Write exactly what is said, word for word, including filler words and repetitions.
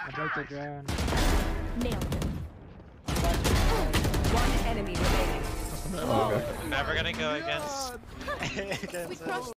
I broke the drone. Nailed him. One enemy remaining. Oh, okay. Never gonna go against. against